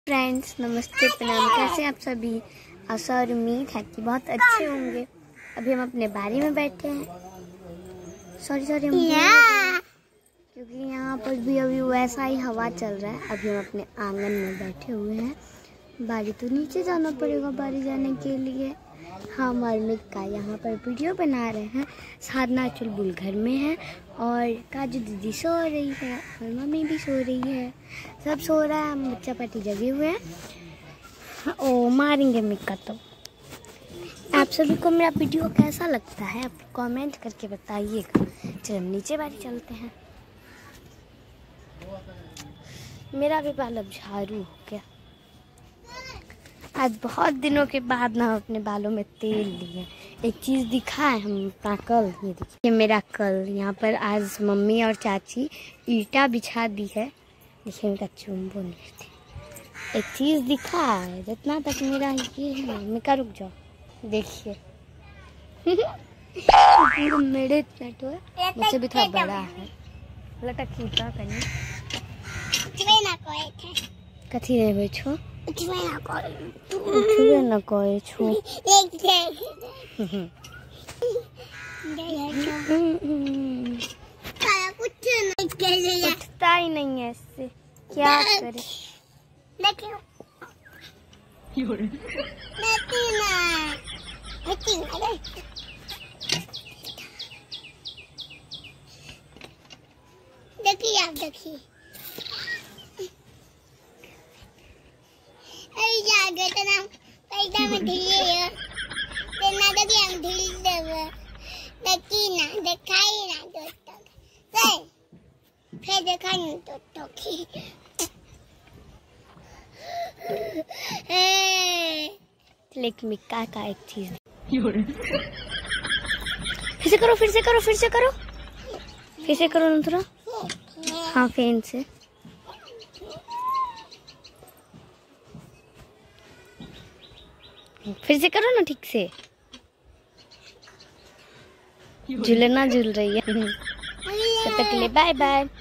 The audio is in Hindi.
फ्रेंड्स नमस्ते प्रणाम। कैसे आप सभी? आशा और उम्मीद है कि बहुत अच्छे होंगे। अभी हम अपने बारी में बैठे हैं। सॉरी क्योंकि यहाँ पर भी अभी वैसा ही हवा चल रहा है। अभी हम अपने आंगन में बैठे हुए हैं। बारी तो नीचे जाना पड़ेगा बारी जाने के लिए। हम और मिक्का यहाँ पर वीडियो बना रहे हैं। साधना चुलबुल घर में है और काजू दीदी सो रही है और मम्मी भी सो रही है। सब सो रहा है, हम बच्चा पार्टी जगे हुए हैं। ओ मारेंगे मिक्का तो। आप सभी को मेरा वीडियो कैसा लगता है आप कमेंट करके बताइएगा। चलो हम नीचे बारी चलते हैं। मेरा भी बाल अब झाड़ू हो गया। आज बहुत दिनों के बाद ना अपने बालों में तेल लिए। एक चीज़ दिखाए हम अपना कल। ये देखिए मेरा कल। यहाँ पर आज मम्मी और चाची ईंटा बिछा दी है। देखिए मेरा चुम्बो नहीं थी। एक चीज़ दिखा है जितना तक मेरा ये है। मैं का रुक जाओ देखिए मेरे इतना तो है, मुझसे भी थोड़ा बड़ा है। लटक खींचा कहीं कथी नहीं बैठो उठबे न करे छो। उठता ही नहीं है इससे, क्या करे। देखिए आप देखिए लेकिन मिक्का का एक चीज फिर से करो फिर से करो फिर से करो फिर से करो ना थोड़ा। हाँ फैन से फिर से करो ना ठीक से। झूलना झूल रही है। तब तक के लिए बाय बाय।